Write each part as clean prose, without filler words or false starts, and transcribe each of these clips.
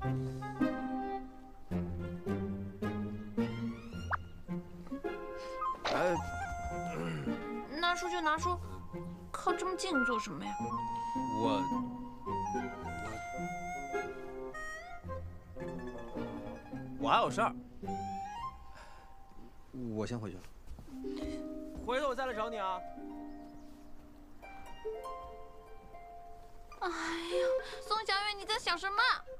拿书就拿书，靠这么近做什么呀？ 我还有事儿， 我先回去了。 回头我再来找你啊。 哎呀，宋小远，你在想什么？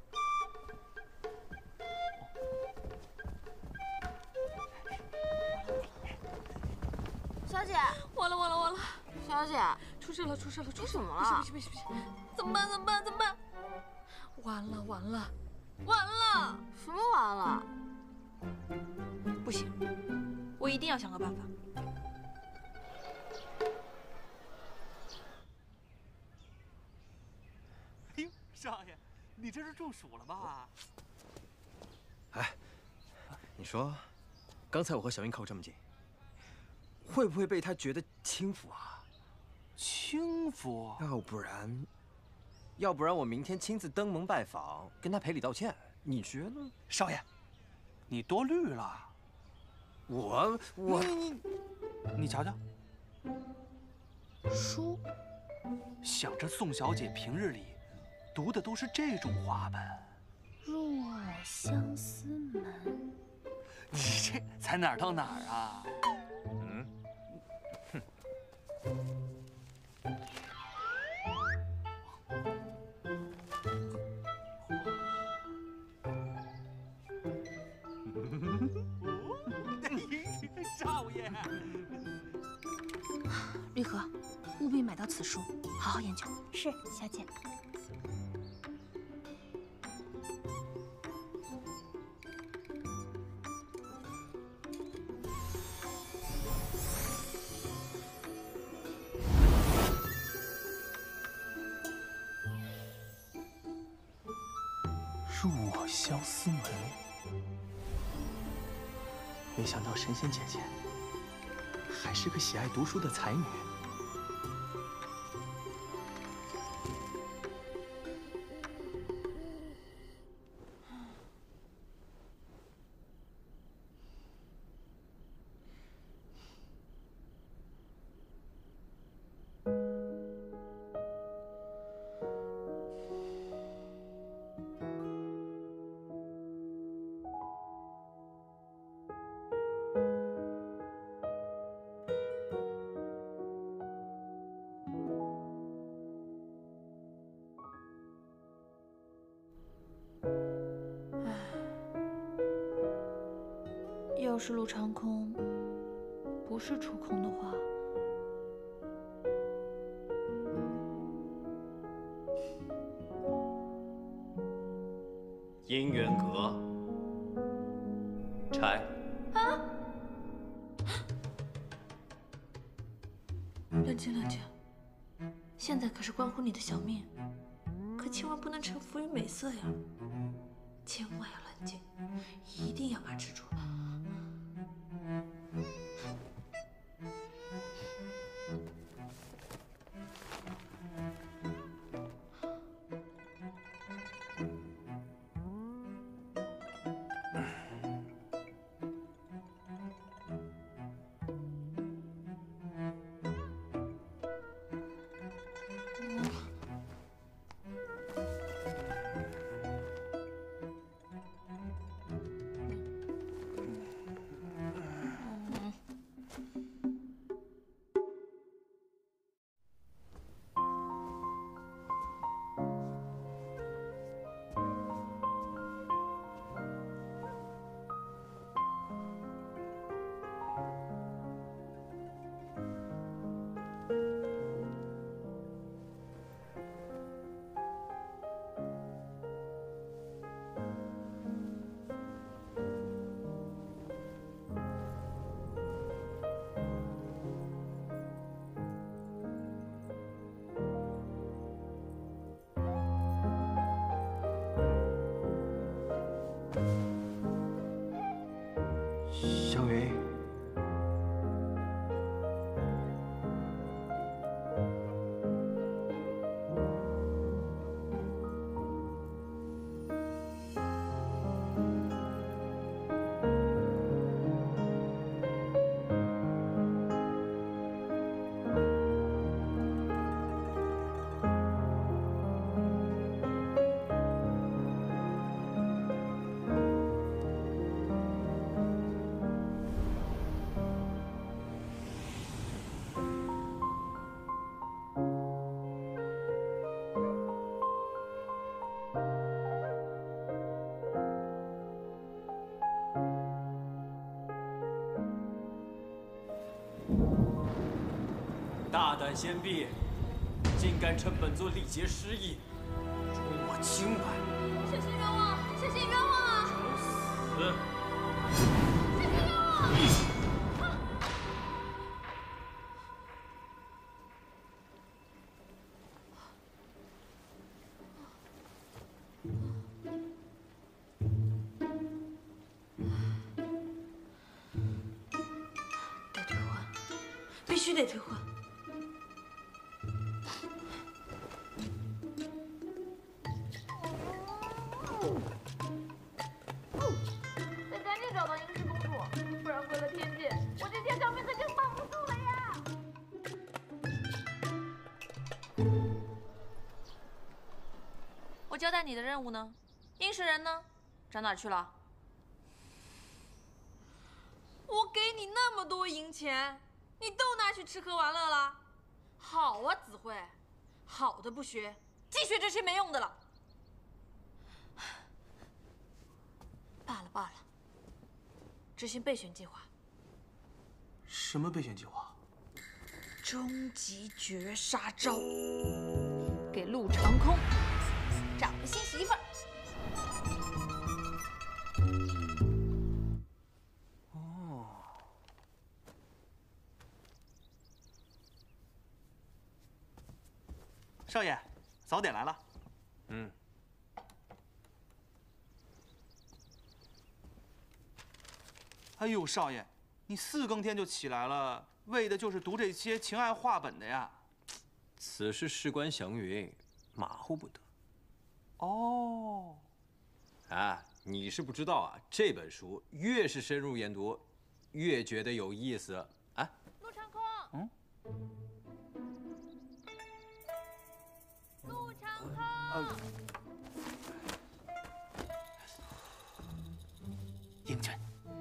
小姐， 完了完了完了！ 小姐， 出事了出事了出事了！ 怎么了？ 不行！怎么办？完了完了！ 什么完了？ 不行，我一定要想个办法。 哎呦，少爷，你这是中暑了吧？ 哎，你说，刚才我和小云靠这么近，会不会被他觉得轻浮啊？ 轻浮？ 要不然我明天亲自登门拜访，跟他赔礼道歉，你觉得？ 少爷，你多虑了。你瞧瞧， 书， 想着宋小姐平日里读的都是这种话本。 入我相思门。 你这才哪儿到哪儿啊？少爷， 绿荷，务必买到此书，好好研究。 是，小姐。 入我相思门。 没想到神仙姐姐还是个喜爱读书的才女。 要是陆长空不是出空的话， 姻缘阁拆。 冷静冷静，现在可是关乎你的小命，可千万不能臣服于美色呀！千万要冷静，一定要把持住。 大胆先避，竟敢趁本座力竭失意，辱我清白！ 小心冤枉！小心冤枉啊！ 找死！ 小心冤枉！ 得退婚，必须得退婚。 得赶紧找到殷氏公主，不然回了天界，我这条小命可就保不住了呀！ 我交代你的任务呢？殷氏人呢？找哪儿去了？我给你那么多银钱，你都拿去吃喝玩乐了？好啊，子慧，好的不学，净学这些没用的了。罢了罢了，执行备选计划。 什么备选计划？ 终极绝杀招，给陆长空找个新媳妇儿。 少爷，早点来了。 嗯， 哎呦，少爷，你4更天就起来了，为的就是读这些情爱话本的呀？ 此事事关祥云，马虎不得。 哦， 哎，你是不知道啊，这本书越是深入研读，越觉得有意思。哎， 陆长空，陆长空， 英俊，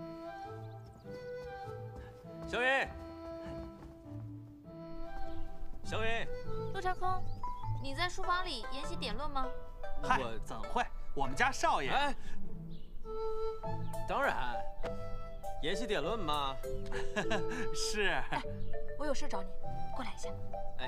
祥云，祥云， 陆长空，你在书房里研习典论吗？ 嗨，怎会？我们家少爷， 哎，当然，研习典论嘛。 是。 我有事找你，过来一下。 哎，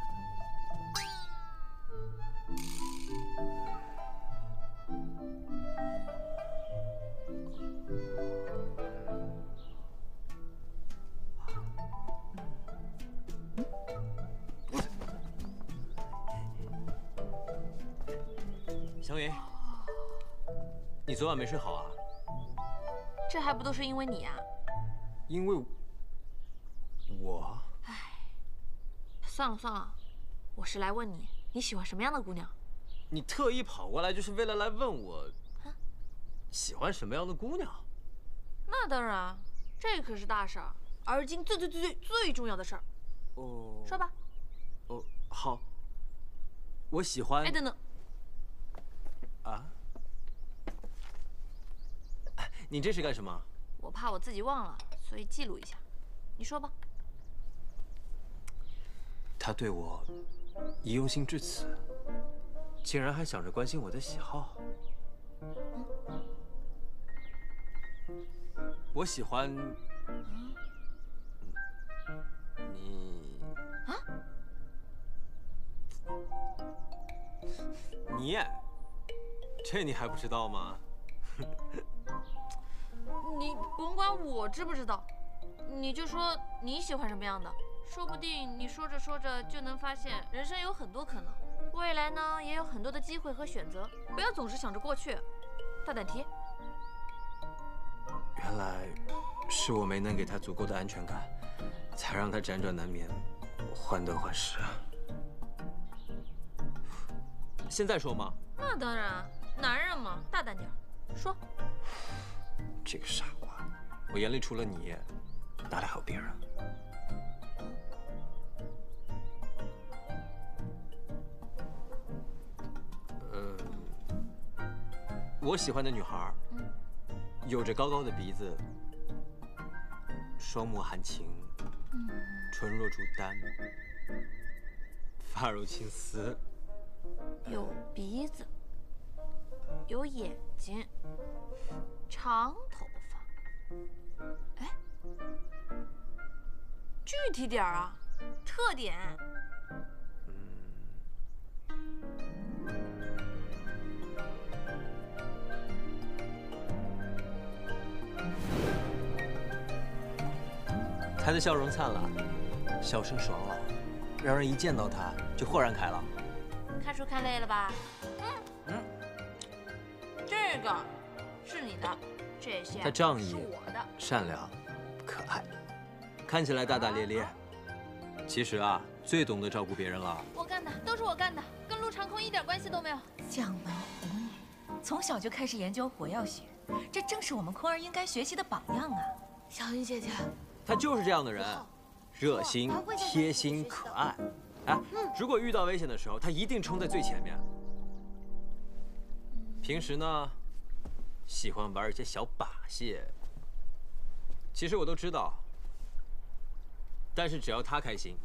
祥云，你昨晚没睡好啊？ 这还不都是因为你啊？ 因为我。 算了算了，我是来问你，你喜欢什么样的姑娘？ 你特意跑过来就是为了来问我，喜欢什么样的姑娘？ 那当然，这可是大事儿，而今最重要的事儿。 哦， 说吧。 哦，好。我喜欢。 哎，等等。 啊？你这是干什么？ 我怕我自己忘了，所以记录一下。你说吧。 他对我已用心至此，竟然还想着关心我的喜好。我喜欢你啊？ 你，这你还不知道吗？ 你甭管我知不知道，你就说你喜欢什么样的。说不定你说着说着就能发现，人生有很多可能，未来呢也有很多的机会和选择。不要总是想着过去，大胆提。 原来是我没能给他足够的安全感，才让他辗转难眠，患得患失啊。现在说吗？ 那当然，男人嘛，大胆点说。 这个傻瓜，我眼里除了你，哪里还有别人？我喜欢的女孩，有着高高的鼻子，双目含情，唇若竹丹，发如青丝， 有鼻子，有眼睛，长头发。哎，具体点儿啊！ 特点。 他的笑容灿烂，笑声爽朗，让人一见到他就豁然开朗。 看书看累了吧？这个是你的，这些他仗义是我的。 善良、可爱，看起来大大咧咧，其实啊，最懂得照顾别人了。 我干的，都是我干的，跟陆长空一点关系都没有。 将门虎女，从小就开始研究火药学，这正是我们空儿应该学习的榜样啊！ 小云姐姐， 他就是这样的人，热心、贴心、可爱。哎，如果遇到危险的时候，他一定冲在最前面。平时呢，喜欢玩一些小把戏。其实我都知道，但是只要他开心，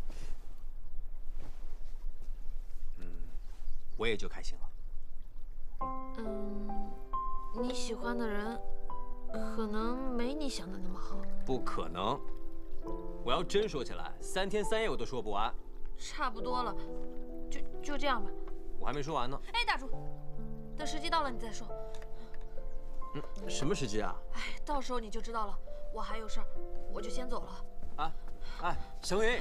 我也就开心了。 你喜欢的人，可能没你想的那么好。 不可能，我要真说起来，3天3夜我都说不完。 差不多了，就这样吧。 我还没说完呢。 哎，大叔，等时机到了你再说。 什么时机啊？ 哎，到时候你就知道了。我还有事儿，我就先走了。 哎，小云。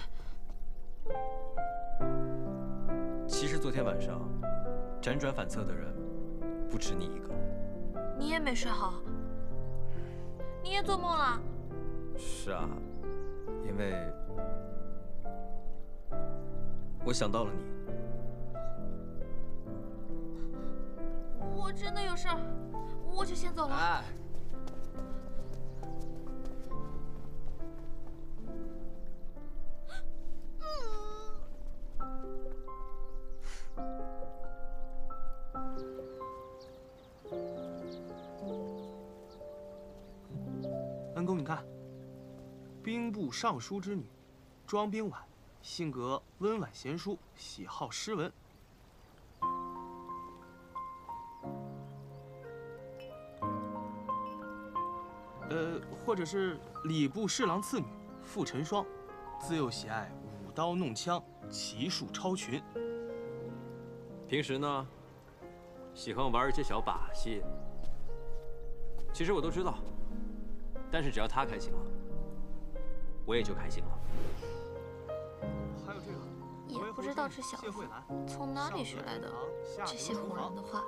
其实昨天晚上，辗转反侧的人不止你一个。 你也没睡好，你也做梦了？ 是啊，因为我想到了你。 我真的有事儿，我就先走了。 哎。 恩公，你看，兵部尚书之女，庄冰婉，性格温婉贤淑，喜好诗文。或者是礼部侍郎次女傅晨霜，自幼喜爱舞刀弄枪，骑术超群。 平时呢，喜欢玩一些小把戏。其实我都知道，但是只要他开心了，我也就开心了。 还有这个， 也不知道这小子从哪里学来的这些哄人的话。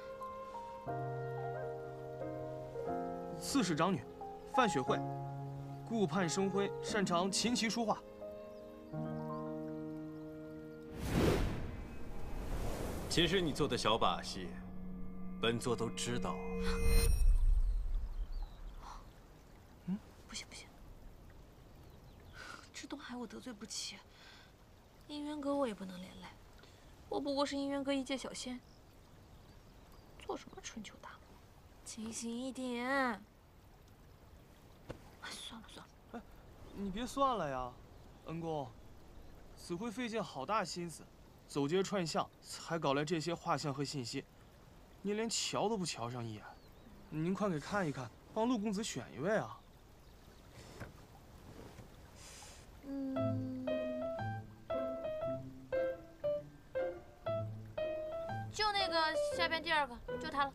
刺史长女范雪慧，顾盼生辉，擅长琴棋书画。 其实你做的小把戏，本座都知道。 不行不行，这东海我得罪不起，姻缘阁我也不能连累，我不过是姻缘阁一介小仙，做什么春秋大梦？清醒一点。算了算了， 哎，你别算了呀，恩公，子辉费尽好大心思，走街串巷，才搞来这些画像和信息，你连瞧都不瞧上一眼，您快给看一看，帮陆公子选一位啊。 就那个下边第2个，就他了。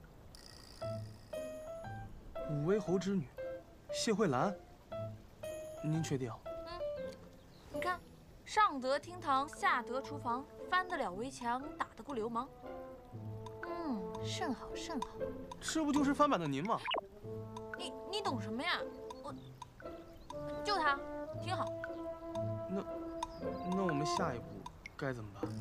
武威侯之女，谢慧兰，您确定？ 你看，上得厅堂，下得厨房，翻得了围墙，打得过流氓。甚好甚好。 这不就是翻版的您吗？ 你懂什么呀？就他，挺好。 那我们下一步该怎么办？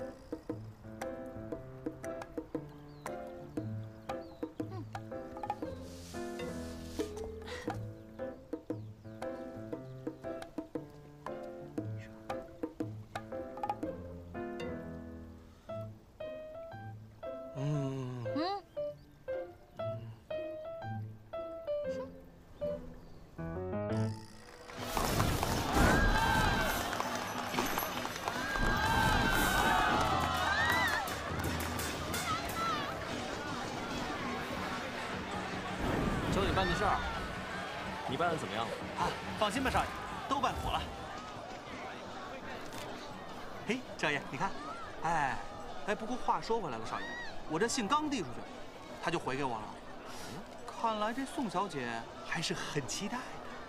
办的事儿，你办的怎么样了？ 放心吧，少爷，都办妥了。 嘿，少爷，你看，哎，不过话说回来了，少爷，我这信刚递出去，他就回给我了。看来这宋小姐还是很期待的。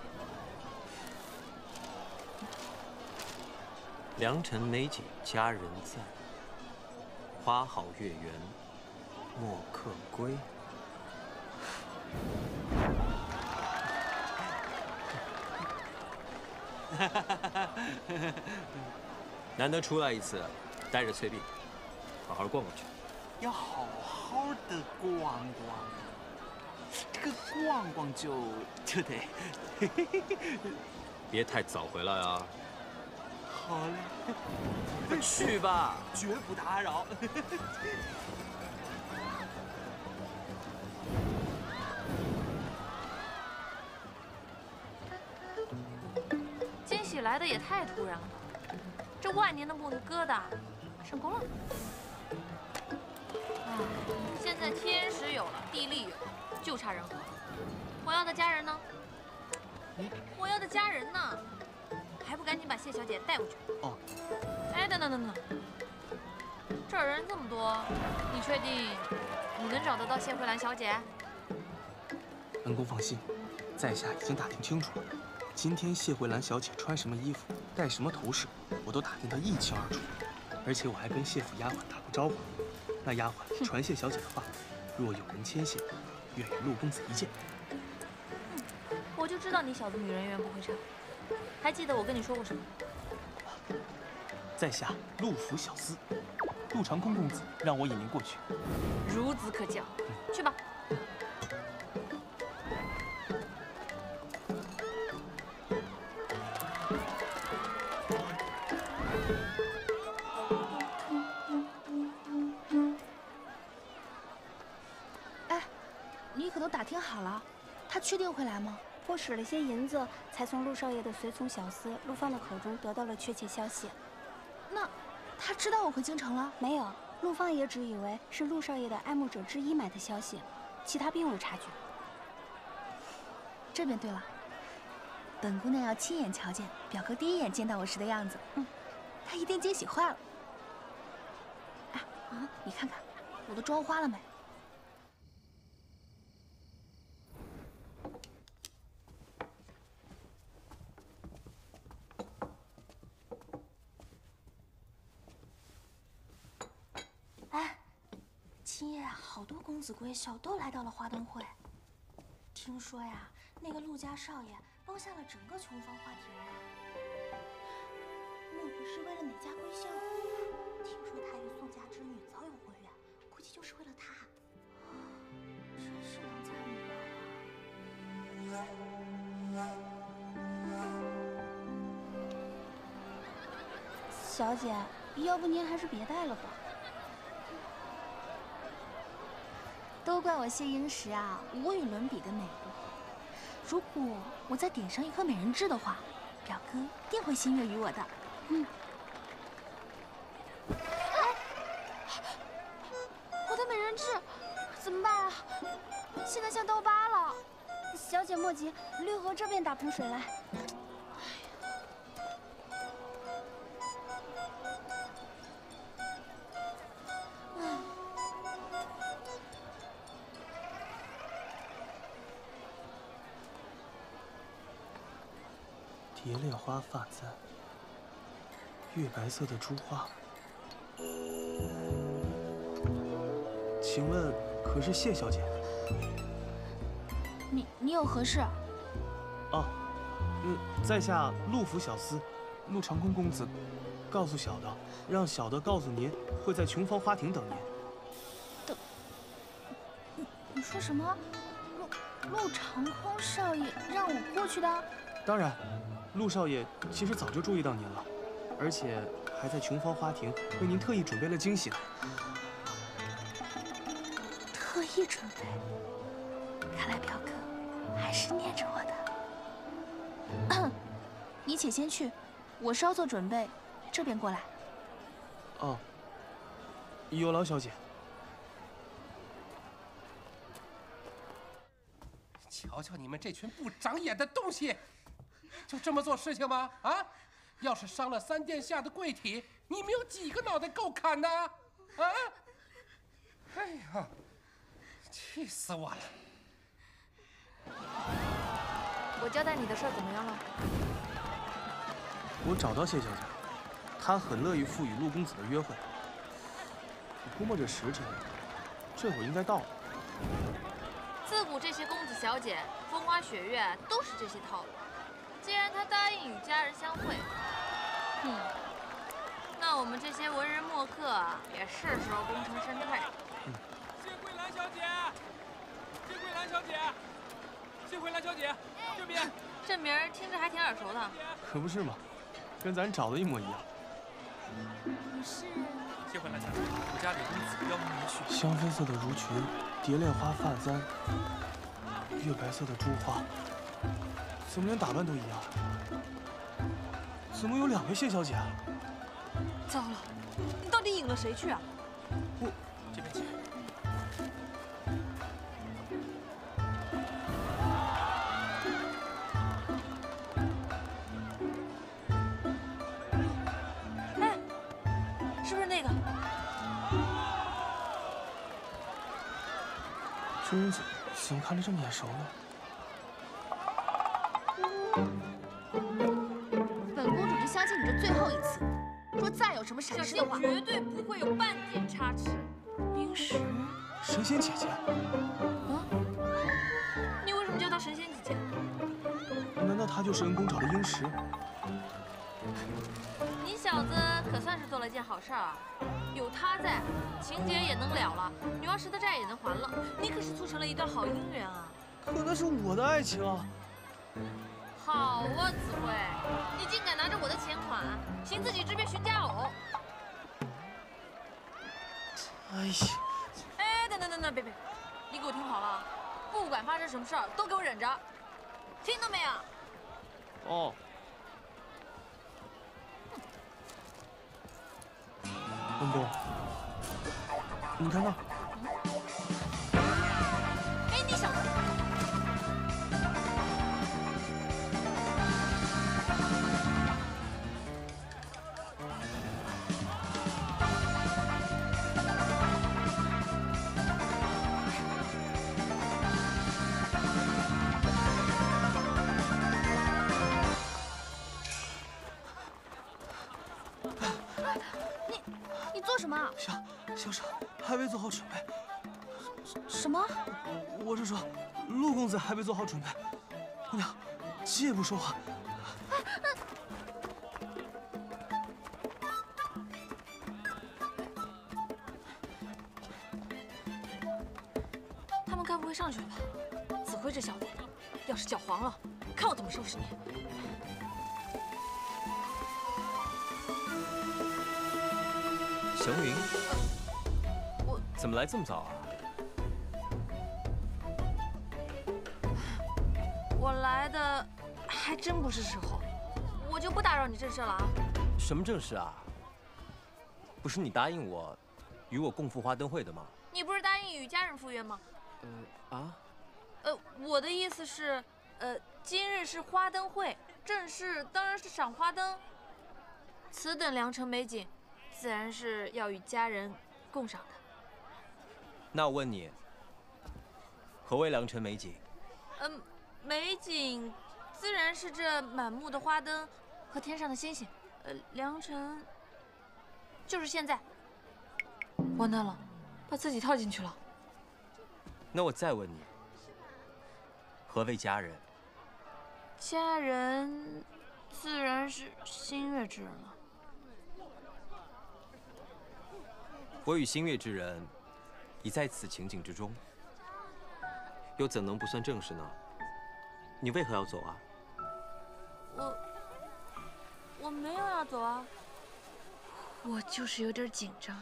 良辰美景佳人在，花好月圆莫客归。难得出来一次，带着翠碧，好好逛逛去。 要好好的逛逛，这个逛逛就得， 别太早回来啊！ 好嘞， 去吧， 绝不打扰。 惊喜来的也太突然了吧！这万年的木头疙瘩成功了。唉，现在天时有了，地利有了，就差人和了。我要的家人呢？我要的家人呢？还不赶紧把谢小姐带过去？ 哦。 哎，等等等等，这儿人这么多，你确定你能找得到谢慧兰小姐？ 恩公放心，在下已经打听清楚了。今天谢慧兰小姐穿什么衣服，戴什么头饰，我都打听得一清二楚。而且我还跟谢府丫鬟打过招呼，那丫鬟传谢小姐的话，若有人牵线，愿与陆公子一见。 我就知道你小子女人缘不会差。还记得我跟你说过什么？ 在下陆府小厮，陆长空公子让我引您过去。 孺子可教，去吧。 哎，你可都打听好了，他确定会来吗？ 我使了些银子，才从陆少爷的随从小厮陆放的口中得到了确切消息。 那他知道我回京城了？ 没有，陆放也只以为是陆少爷的爱慕者之一买的消息，其他并无察觉。 这便对了，本姑娘要亲眼瞧见表哥第一眼见到我时的样子。他一定惊喜坏了。哎，你看看我都妆花了没？今夜好多公子闺秀都来到了花灯会。听说呀，那个陆家少爷包下了整个琼芳花亭呢。莫不是为了哪家闺秀？听说他与宋家之女早有婚约，估计就是为了她。真是郎才女貌啊！ 小姐，要不您还是别戴了吧。 都怪我谢英石啊，无与伦比的美丽。如果我再点上一颗美人痣的话，表哥定会心悦于我的。我的美人痣怎么办啊？现在像刀疤了。 小姐莫急，绿荷这边打盆水来。 蝶恋花发簪，月白色的珠花。请问可是谢小姐？ 你有何事？ 哦，在下陆府小厮，陆长空公子，告诉小的，让小的告诉您，会在琼芳花亭等您。 你说什么？陆长空少爷让我过去的？ 当然。陆少爷其实早就注意到您了，而且还在琼芳花亭为您特意准备了惊喜呢。 特意准备？看来表哥还是念着我的。你且先去，我稍作准备，这边过来。 哦，有劳小姐。 瞧瞧你们这群不长眼的东西！就这么做事情吗？啊！要是伤了三殿下的贵体， 你们有几个脑袋够砍的？啊！哎呀，气死我了！ 我交代你的事儿怎么样了？ 我找到谢小姐，她很乐意赋予陆公子的约会。我估摸着时辰，这会儿应该到了。 自古这些公子小姐风花雪月都是这些套路。既然他答应与佳人相会，那我们这些文人墨客也是时候功成身退。 谢桂兰小姐，谢桂兰小姐，谢桂兰小姐，这边。 这名儿听着还挺耳熟的。 可不是嘛，跟咱找的一模一样。 你是？ 谢桂兰小姐，我家李公子邀您去。 香绯色的襦裙，蝶恋花发簪，月白色的珠花，怎么连打扮都一样？怎么有2位谢小姐啊？ 糟了，你到底引了谁去啊？ 我这边请。 哎，是不是那个？ 这人怎么看着这么眼熟呢？ 本公主只相信你这最后一次，若再有什么闪失的话， 绝对不会有半点差池。冰石， 神仙姐姐。 你为什么叫她神仙姐姐？ 难道她就是恩公找的英石？ 你小子可算是做了件好事啊！有她在，情节也能了了，女王石的债也能还了。你可是促成了一段好姻缘啊！ 可那是我的爱情啊！ 好啊，子慧，你竟敢拿着我的钱款，行自己之便寻佳偶！ 哎呀！ 哎，等，别，你给我听好了，不管发生什么事儿，都给我忍着，听到没有？ 哦。恩公，你看那。 哎，你小子！ 你做什么？ 小傻，还未做好准备。 什么？ 我是说，陆公子还未做好准备。姑娘，借不说话。 他们该不会上去了吧？子辉这小子，要是搅黄了，看我怎么收拾你！ 祥云， 我怎么来这么早啊？ 我来的还真不是时候，我就不打扰你正事了啊。 什么正事啊？不是你答应我，与我共赴花灯会的吗？ 你不是答应与家人赴约吗？我的意思是，今日是花灯会，正事当然是赏花灯。此等良辰美景，自然是要与家人共赏的。 那我问你，何谓良辰美景？ 美景自然是这满目的花灯和天上的星星。良辰就是现在。完蛋了，把自己套进去了。 那我再问你，何谓佳人？ 佳人自然是星月之人了。 我与星月之人已在此情景之中，又怎能不算正事呢？你为何要走啊？ 我没有要走啊，我就是有点紧张。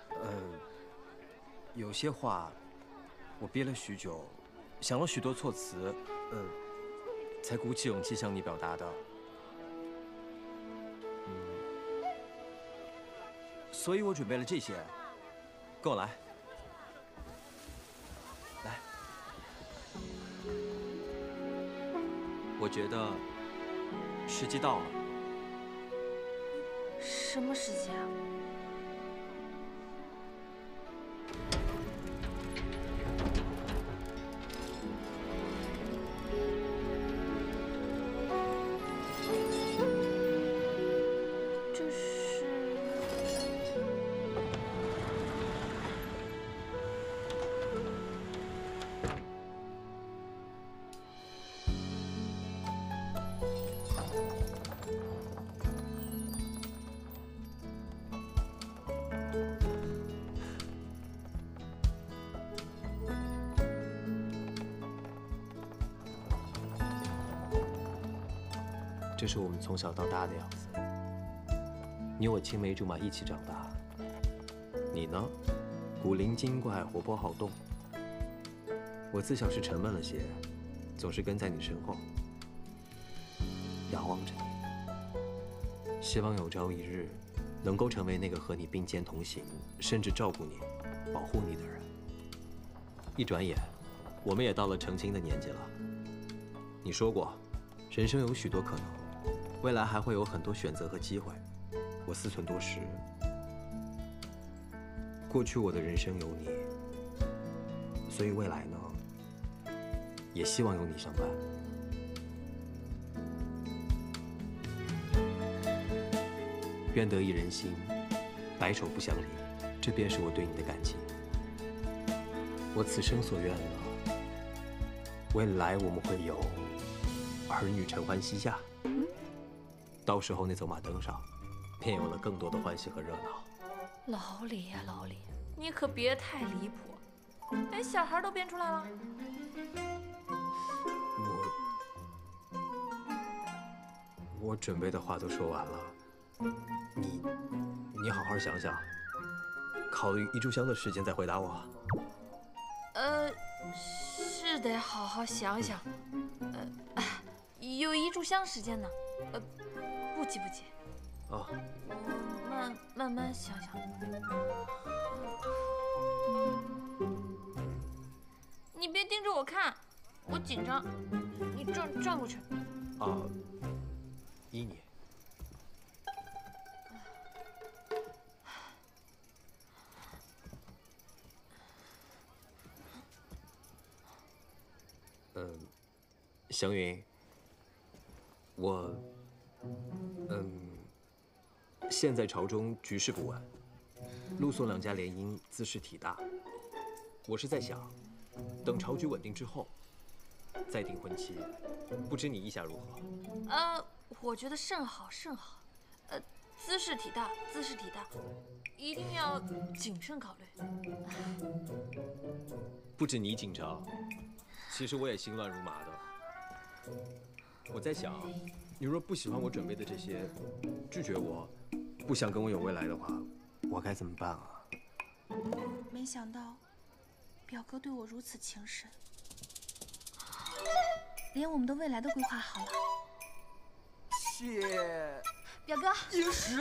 有些话我憋了许久，想了许多措辞，才鼓起勇气向你表达的。所以我准备了这些，跟我来。来，我觉得时机到了。 什么时间啊？这是。 这是我们从小到大的样子。你我青梅竹马一起长大，你呢，古灵精怪，活泼好动。我自小是沉闷了些，总是跟在你身后，仰望着你，希望有朝一日能够成为那个和你并肩同行，甚至照顾你、保护你的人。一转眼，我们也到了成亲的年纪了。你说过，人生有许多可能。 未来还会有很多选择和机会，我思忖多时。过去我的人生有你，所以未来呢，也希望有你相伴。愿得一人心，白首不相离，这便是我对你的感情。我此生所愿呢，未来我们会有儿女承欢膝下。 到时候那走马灯上，便有了更多的欢喜和热闹。 老李呀，老李，你可别太离谱，连小孩都编出来了。 我准备的话都说完了，你好好想想，考虑1炷香的时间再回答我。 是得好好想想。有1炷香时间呢。不急不急。 哦。 我慢慢想想。你别盯着我看，我紧张。你转过去。 啊，依你。祥云，现在朝中局势不稳，陆宋两家联姻兹事体大。我是在想，等朝局稳定之后，再定婚期，不知你意下如何？ 我觉得甚好甚好。兹事体大，兹事体大，一定要谨慎考虑。 不止你紧张，其实我也心乱如麻的。我在想，你若不喜欢我准备的这些，拒绝我，不想跟我有未来的话，我该怎么办啊？ 没想到，表哥对我如此情深，连我们的未来都规划好了。 谢表哥， 殷实，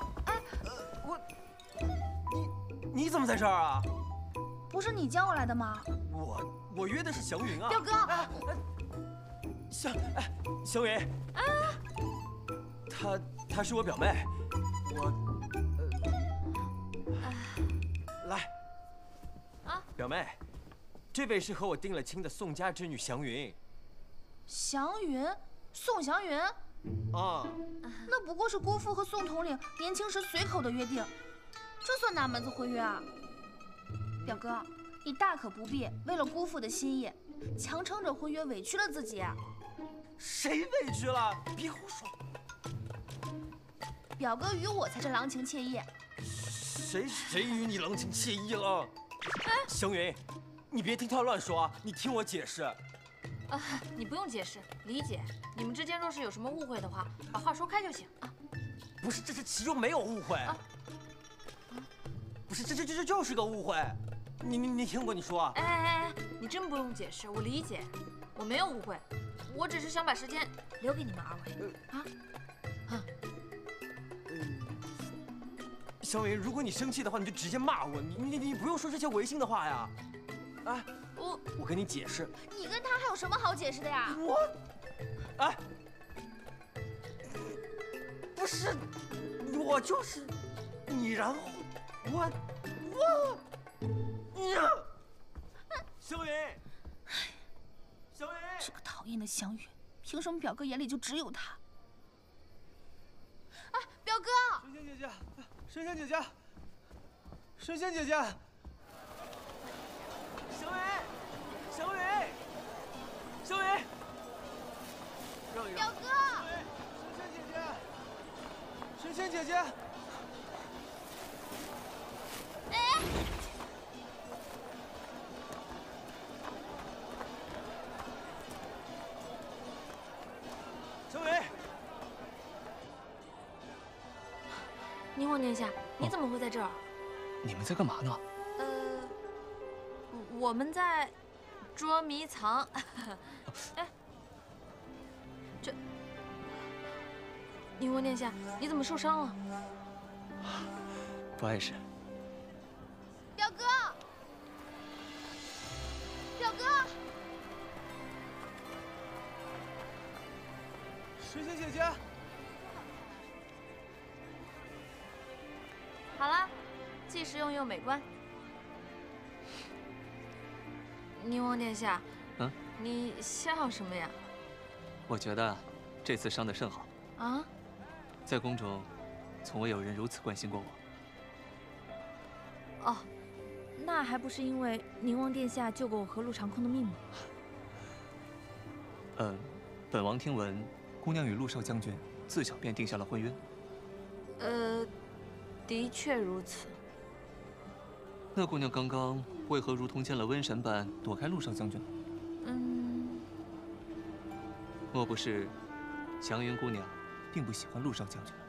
你怎么在这儿啊？ 不是你叫我来的吗？ 我约的是祥云啊。 表哥， 祥云，她是我表妹，来，表妹，这位是和我定了亲的宋家之女祥云。 祥云，宋祥云。 啊， 那不过是姑父和宋统领年轻时随口的约定，这算哪门子婚约啊？表哥，你大可不必为了姑父的心意，强撑着婚约委屈了自己。 谁委屈了？别胡说！ 表哥与我才是郎情妾意。 谁与你郎情妾意了？祥云，你别听他乱说啊！你听我解释。 你不用解释，理解。你们之间若是有什么误会的话，把话说开就行啊。 不是，这其中没有误会。不是，这就是个误会。你听过你说？ 哎，你真不用解释，我理解。我没有误会，我只是想把时间留给你们二位。 祥云，如果你生气的话，你就直接骂我，你不用说这些违心的话呀。我跟你解释。 你跟他还有什么好解释的呀？ 不是， 我就是你，然后我，小云，小云， 这个讨厌的祥云，凭什么表哥眼里就只有他？ 哎，表哥！ 神仙姐姐，神仙姐姐，神仙姐姐， 小云，小云，小云，让一让。 表哥！ 神仙姐姐，神仙姐姐。 哎！ 小伟， 霓虹殿下，你怎么会在这儿？ 你们在干嘛呢？ 我们在捉迷藏。哎，这霓虹殿下，你怎么受伤了？ 不碍事。 表哥，表哥， 神仙姐姐， 好了，既实用又美观。霓虹殿下，你笑什么呀？ 我觉得这次伤得甚好。 啊？ 在宫中，从未有人如此关心过我。 哦，那还不是因为宁王殿下救过我和陆长空的命吗？ 本王听闻，姑娘与陆少将军自小便定下了婚约。 的确如此。 那姑娘刚刚为何如同见了瘟神般躲开陆少将军呢？莫不是祥云姑娘并不喜欢陆少将军？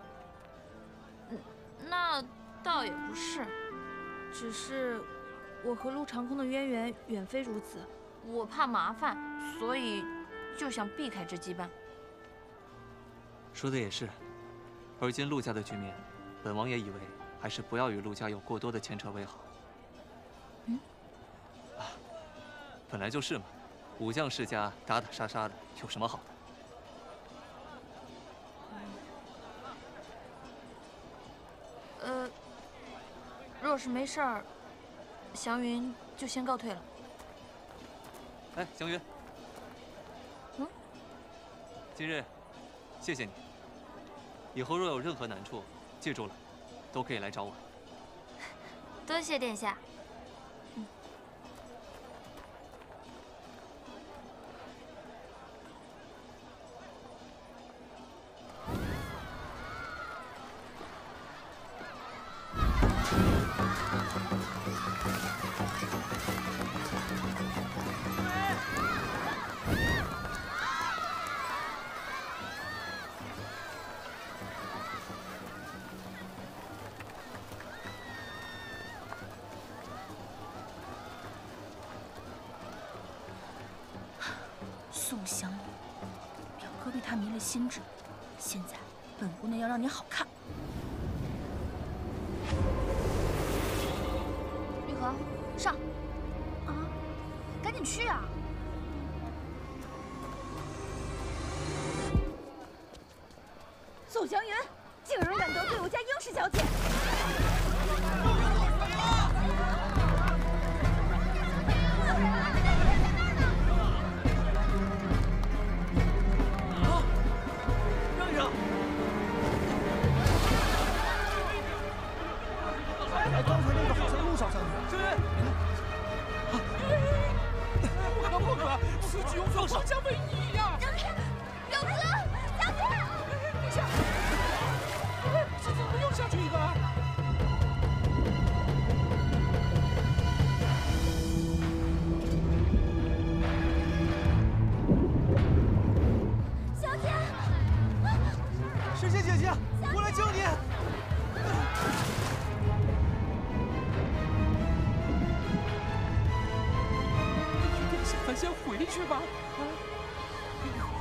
那倒也不是，只是我和陆长空的渊源远非如此，我怕麻烦，所以就想避开这羁绊。 说的也是，而今陆家的局面，本王也以为还是不要与陆家有过多的牵扯为好。本来就是嘛，武将世家打打杀杀的，有什么好的？若是没事儿，祥云就先告退了。 哎，祥云，今日谢谢你。以后若有任何难处，记住了，都可以来找我。 多谢殿下。 宋香云，表哥被她迷了心智，现在本姑娘要让你好看。玉禾，上！啊，赶紧去啊！ 宋祥云竟然敢得罪我家英氏小姐！ 不可，此举用双相为义呀！ 表哥，小姐， 殿下，这怎么又下去一个？ 小姐， 神仙姐姐，我来救你！ 咱先回去吧。 玉禾，